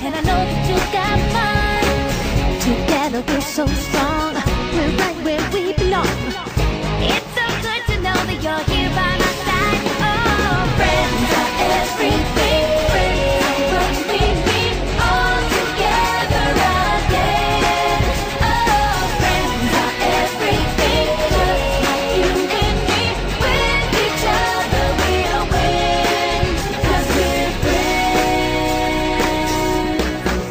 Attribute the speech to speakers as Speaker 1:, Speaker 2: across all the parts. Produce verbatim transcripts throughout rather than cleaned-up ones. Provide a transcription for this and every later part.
Speaker 1: and I know that you got mine. Together we're so strong, we're right where we belong. It's so good to know that you're here by my side. Oh, friends are everything. Friends are what we need. All together again. Oh, friends are everything. Just like you and me. With each other we'll win. 'Cause we're friends.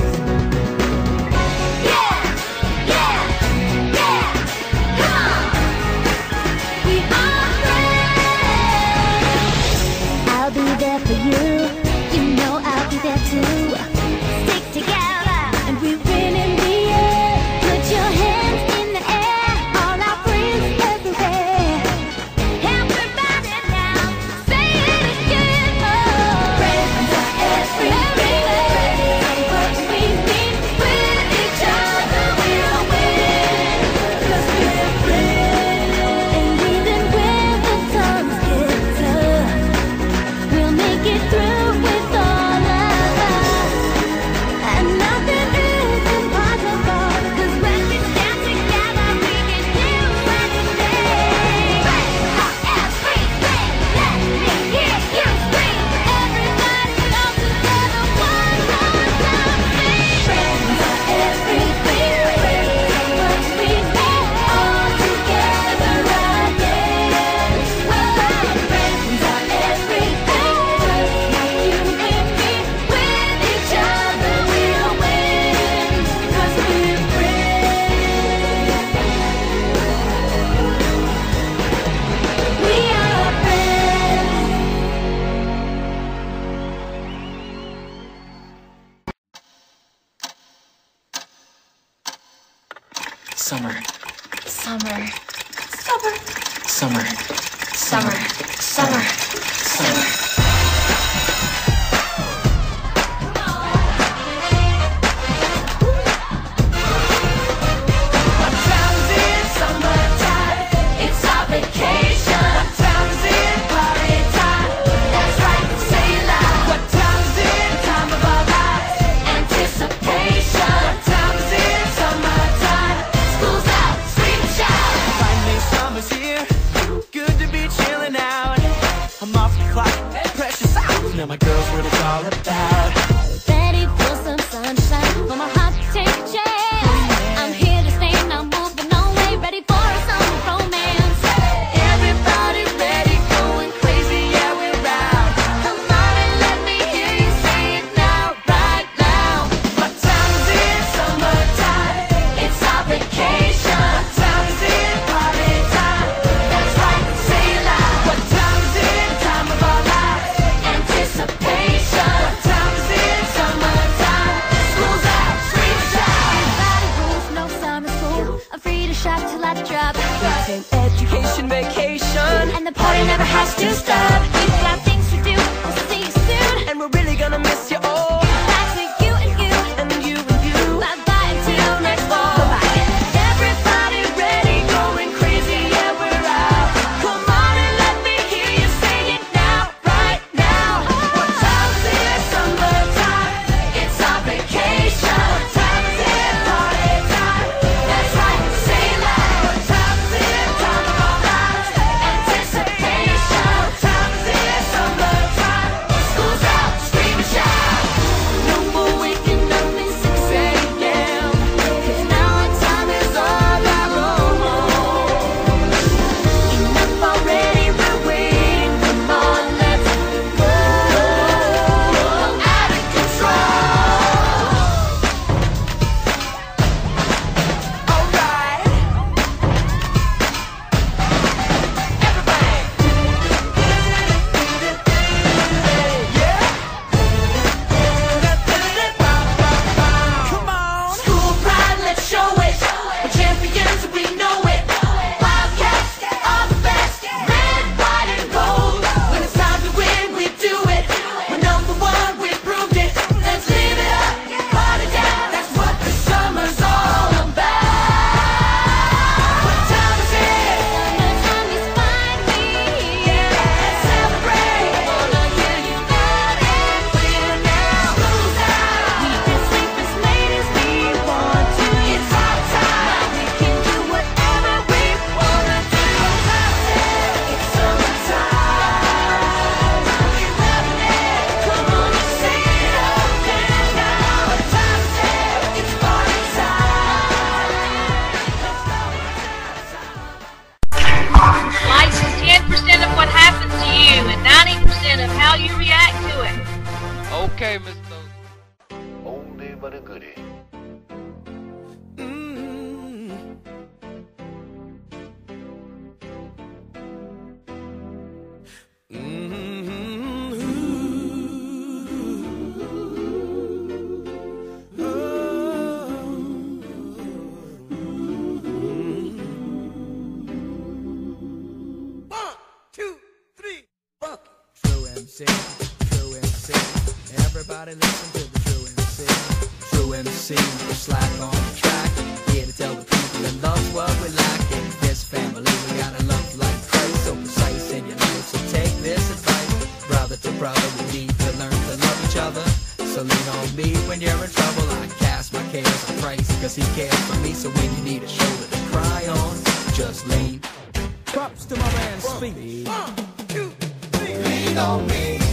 Speaker 1: Yeah, yeah, yeah. Come on. We are friends. I'll be there for you. You know I'll be there too. Stick together and we win in the end. Put your hands in the air. All our friends everywhere. Everybody now, say it again. Oh, friends are everything. Friends are what we need. With each other we'll win. 'Cause we're friends. And even when the times get tough, we'll make it through with all of us. And nothing is impossible. 'Cause when we stand together, we can do anything. Friends are everything. Let me hear you scream. Everybody all together, one more time. Friends are everything. Friends are what we need. All together again. Oh, friends are everything. Just like you and me. With each other we'll win. 'Cause we're friends. We are friends.
Speaker 2: Summer,
Speaker 3: Summer,
Speaker 2: summer,
Speaker 3: summer, summer,
Speaker 2: summer.
Speaker 1: What time's it? Summertime. It's our vacation. What time's it? Party time. That's right, say it loud. What time's it? Time of our lives. Anticipation. What time's it? Summertime. School's out, scream and shout.
Speaker 4: Finally summer's here, good to be chilling out. I'm off the clock, precious hours. Now my girl's what it's all about.
Speaker 1: Ready for some sunshine, for my heart to take a chance. I'm here to stay, not moving no way. Ready for a summer romance. Everybody ready, going crazy, yeah, we're out. Come on and let me hear you say it now, right now. What time's it? Summertime. It's our vacation. What time's it? Party time. That's right, say it loud. What time's it? Time of our lives. Anticipation. What time's it? Summertime. School's out, scream and shout. Everybody rules, no summer school. I'm free to shop till I drop.
Speaker 4: It's an education vacation,
Speaker 1: And the party never has to stop. We've got things to do. I'll see you soon.
Speaker 4: and we're really gonna miss you all.
Speaker 1: Back to you and you.
Speaker 4: And you and you.
Speaker 1: Bye bye until next fall. Everybody ready, going crazy, yeah, we're out. Come on and let me hear you say it now, right now. What time's it? Summertime. It's our vacation. What time's it? Party time. That's right, say it loud. What time's it? Time of our lives. Anticipation. What time's it?
Speaker 5: for the goodie.
Speaker 4: True M C, everybody listen to the True M C. True M C, we're slack on the track, here to tell the people that love what we lack. In this family, we gotta love like Christ, so precise in your life. So take this advice, brother to brother, we need to learn to love each other. So lean on me when you're in trouble. I cast my cares on Christ, cause he cares for me. So when you need a shoulder to cry on, just lean. Props to my man Speed. One, two, three. Lean on me.